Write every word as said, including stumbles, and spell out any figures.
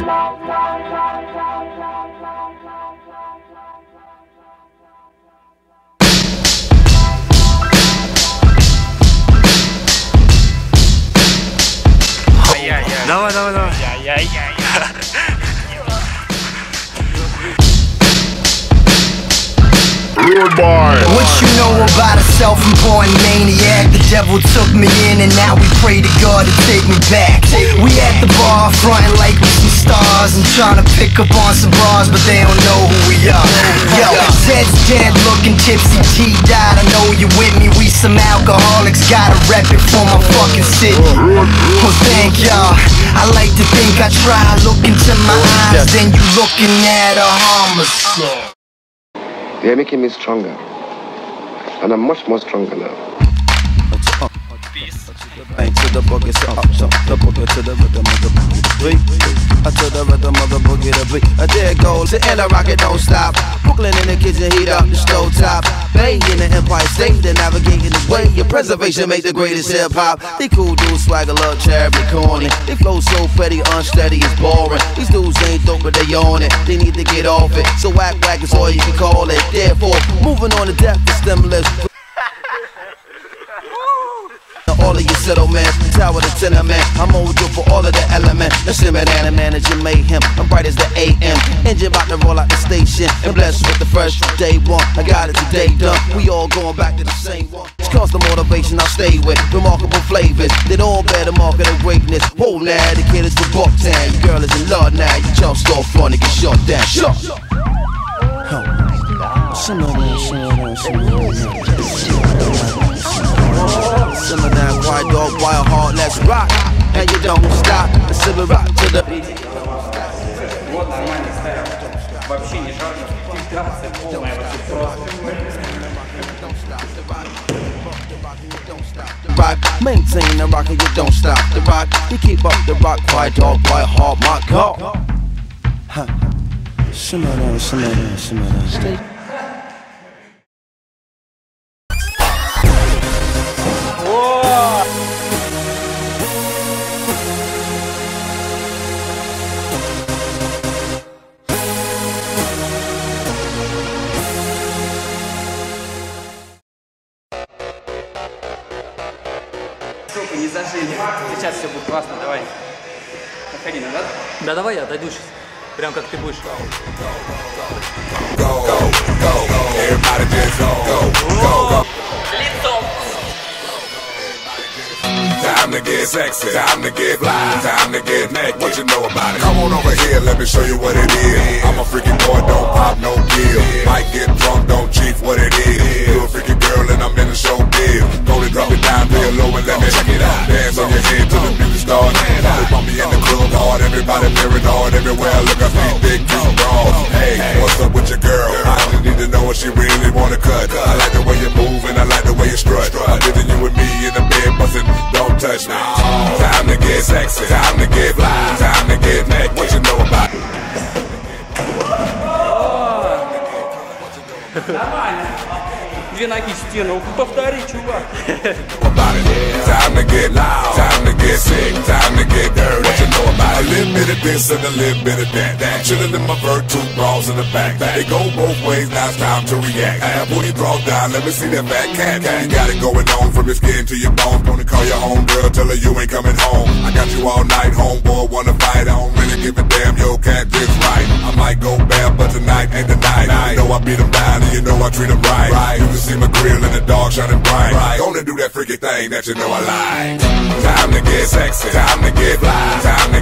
Давай, давай, давай. What you know about a self-employed maniac? The devil took me in and now we pray to God to take me back. We at the bar frontin' like we some stars and trying to pick up on some bras, but they don't know who we are. Yo, Zed's dead looking tipsy, T died, I know you with me. We some alcoholics, gotta rep it for my fucking city. Well thank y'all, I like to think I try. Look into my eyes, then you looking at a homicide. They're making me stronger, and I'm much more stronger now. Ain't to the boogie, so up, so the boogie to the rhythm of the boogie beat. I to the rhythm of the boogie the beat. I there goes the end of rocket, don't stop. Brooklyn in the kitchen, heat up the stove top. Bay in the Empire State, they're navigating the way. Your preservation make the greatest hip hop. They cool dudes, swagger, love, charity, corny. They flow so petty, unsteady, it's boring. These dudes ain't dope, but they on it. They need to get off it. So whack whack is all you can call it. Therefore, moving on to death is stimulus. All of your settlements, tower to tenement. I'm old for all of the elements. The shimmer and the manager mayhem. I'm bright as the A M. Engine about to roll out the station. And blessed with the fresh day one. I got it today done. We all going back to the same one. It's constant motivation I stay with. Remarkable flavors. They all bear the market of greatness. Whoa now, the kid is from Bucktown. Your girl is in love now. You jump start fun to get shut down. Shut. Simmer down, simmer down, simmer down. Simmer down, quiet dog, wild heart, let's rock. And you don't stop, the simmer rock to the beat. Вот нормально ставим. Вообще не жарко. Фильтрация полная вообще просто. Rock, maintain the rock and you don't stop the rock. You keep up the rock, quiet dog, wild heart, my God. Huh. Simmer down, simmer down, simmer down. Stay. Не зажили. Сейчас все будет классно, давай. Заходи назад. Да давай я дойду сейчас. Прям как ты будешь. Лицом. Time to get sexy, time to get fly, time to get naked. What you know about it? Come on over here, let me show you what it is. I'm a freaky boy, don't pop no pill. Might get drunk, don't cheat what it is. You a freaky girl and I'm in the show biz. Go to drop it down real low and let me check it out. Dance on your head till the music starts. They want me in the club hard, everybody paranoid everywhere. Look, I see big cute bras. Hey, what's up with your girl? I just need to know if she really wanna cut. I like the way you move and I like the way you strut. I did you with me in the bed, bustin', don't touch me. Time to get sexy, time to get fly, time to get naked. What you know about it? Нормально. Две ноги в стену. Повтори, чувак. Time to get loud, time to get sick, time to get dirty. What you know about it? A little bit of this and a little bit of that. that. Chillin' in my bird, two bras in the back. They go both ways, now it's time to react. I booty draws down, let me see that fat cat. You got it going on from your skin to your bones. Gonna call your home girl, tell her you ain't coming home. I got you all night, homeboy, wanna fight. I don't really give a damn, your cat just right. I might go bad, but tonight ain't the night. You know I beat them down and you know I treat them right. You can see my grill in the dark shining bright. Gonna do that freaky thing that you know I like. Time to get sexy, time to get fly, time to